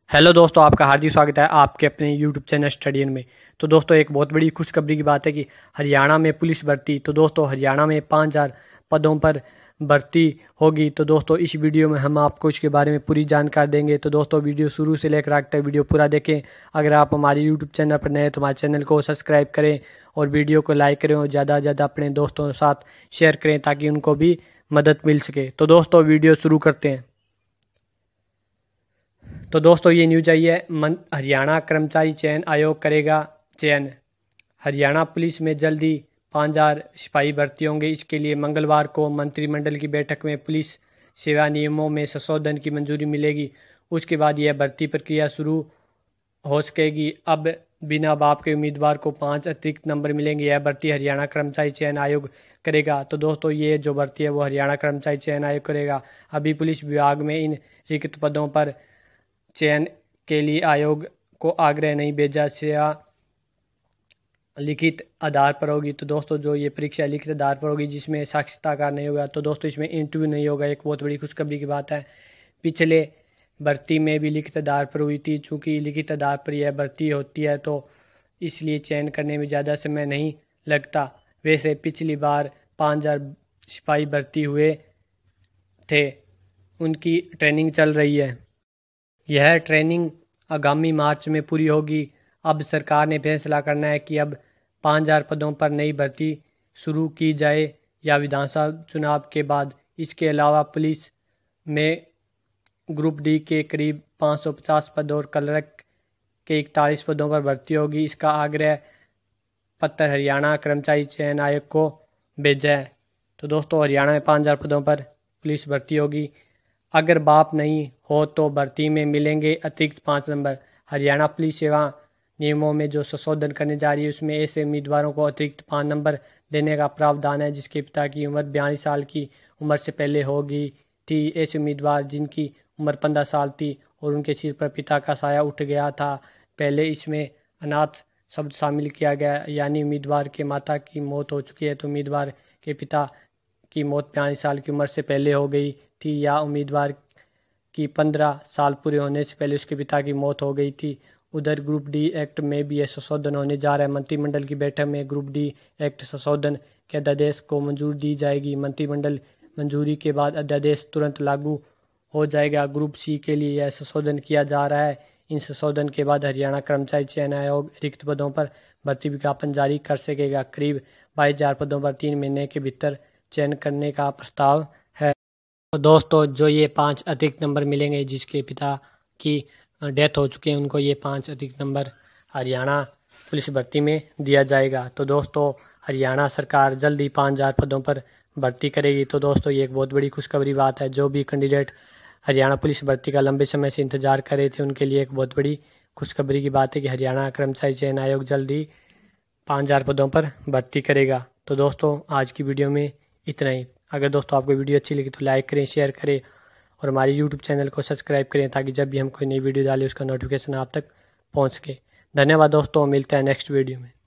Hello दोस्तों, आपका हार्दिक स्वागत है आपके अपने यूट्यूब चैनल स्टडीन में। तो दोस्तों, एक बहुत बड़ी खुशखबरी की बात है कि हरियाणा में पुलिस भर्ती। तो दोस्तों, हरियाणा में 5000 पदों पर भर्ती होगी। तो दोस्तों, इस वीडियो में हम आपको इसके बारे में पूरी जानकारी देंगे। तो दोस्तों, वीडियो शुरू से लेकर आखिर तक वीडियो पूरा देखें। अगर आप हमारे यूट्यूब चैनल पर नए हैं तो हमारे चैनल को सब्सक्राइब करें और वीडियो को लाइक करें और ज़्यादा से ज़्यादा अपने दोस्तों के साथ शेयर करें ताकि उनको भी मदद मिल सके। तो दोस्तों, वीडियो शुरू करते हैं। तो दोस्तों, ये न्यूज आई है, हरियाणा कर्मचारी चयन आयोग करेगा चयन। हरियाणा पुलिस में जल्दी 5000 सिपाही भर्ती होंगे। इसके लिए मंगलवार को मंत्रिमंडल की बैठक में पुलिस सेवा नियमों में संशोधन की मंजूरी मिलेगी। उसके बाद यह भर्ती प्रक्रिया शुरू हो सकेगी। अब बिना बाप के उम्मीदवार को 5 अतिरिक्त नंबर मिलेंगे। यह भर्ती हरियाणा कर्मचारी चयन आयोग करेगा। तो दोस्तों, ये जो भर्ती है वो हरियाणा कर्मचारी चयन आयोग करेगा। अभी पुलिस विभाग में इन रिक्त पदों पर चयन के लिए आयोग को आग्रह नहीं भेजा, सेवा लिखित आधार पर होगी। तो दोस्तों, जो ये परीक्षा लिखित आधार पर होगी जिसमें साक्षात्कार नहीं होगा। तो दोस्तों, इसमें इंटरव्यू नहीं होगा। एक बहुत बड़ी खुशखबरी की बात है। पिछले भर्ती में भी लिखित आधार पर हुई थी। चूंकि लिखित आधार पर यह भर्ती होती है तो इसलिए चयन करने में ज़्यादा समय नहीं लगता। वैसे पिछली बार 5000 सिपाही भर्ती हुए थे, उनकी ट्रेनिंग चल रही है। यह ट्रेनिंग आगामी मार्च में पूरी होगी। अब सरकार ने फैसला करना है कि अब 5000 पदों पर नई भर्ती शुरू की जाए या विधानसभा चुनाव के बाद। इसके अलावा पुलिस में ग्रुप डी के करीब 550 पद और क्लर्क के 41 पदों पर भर्ती होगी। इसका आग्रह पत्र हरियाणा कर्मचारी चयन आयोग को भेजा है। तो दोस्तों, हरियाणा में 5000 पदों पर पुलिस भर्ती होगी। अगर बाप नहीं हो तो भर्ती में मिलेंगे अतिरिक्त 5 नंबर। हरियाणा पुलिस सेवा नियमों में जो संशोधन करने जा रही है उसमें ऐसे उम्मीदवारों को अतिरिक्त 5 नंबर देने का प्रावधान है जिसके पिता की उम्र 42 साल की उम्र से पहले होगी थी। ऐसे उम्मीदवार जिनकी उम्र 15 साल थी और उनके सिर पर पिता का साया उठ गया था। पहले इसमें अनाथ शब्द शामिल किया गया, यानी उम्मीदवार के माता की मौत हो चुकी है तो उम्मीदवार के पिता की मौत 42 साल की उम्र से पहले हो गई थी, या उम्मीदवार की 15 साल पूरे होने से पहले उसके पिता की मौत हो गई थी। उधर ग्रुप डी एक्ट में भी यह संशोधन होने जा रहा है। मंत्रिमंडल की बैठक में ग्रुप डी एक्ट संशोधन के अध्यादेश को मंजूरी दी जाएगी। मंत्रिमंडल मंजूरी के बाद अध्यादेश तुरंत लागू हो जाएगा। ग्रुप सी के लिए यह संशोधन किया जा रहा है। इन संशोधन के बाद हरियाणा कर्मचारी चयन आयोग रिक्त पदों पर भर्ती विज्ञापन जारी कर सकेगा। करीब 22,000 पदों पर 3 महीने के भीतर चयन करने का प्रस्ताव है। तो दोस्तों, जो ये 5 अतिरिक्त नंबर मिलेंगे जिसके पिता की डेथ हो चुकी है उनको ये 5 अतिरिक्त नंबर हरियाणा पुलिस भर्ती में दिया जाएगा। तो दोस्तों, हरियाणा सरकार जल्द ही 5000 पदों पर भर्ती करेगी। तो दोस्तों, ये एक बहुत बड़ी खुशखबरी बात है। जो भी कैंडिडेट हरियाणा पुलिस भर्ती का लंबे समय से इंतजार कर रहे थे उनके लिए एक बहुत बड़ी खुशखबरी की बात है कि हरियाणा कर्मचारी चयन आयोग जल्द ही 5000 पदों पर भर्ती करेगा। तो दोस्तों, आज की वीडियो में इतना ही। अगर दोस्तों आपको वीडियो अच्छी लगी तो लाइक करें, शेयर करें और हमारे यूट्यूब चैनल को सब्सक्राइब करें ताकि जब भी हम कोई नई वीडियो डालें उसका नोटिफिकेशन आप तक पहुंच सके। धन्यवाद दोस्तों, मिलते हैं नेक्स्ट वीडियो में।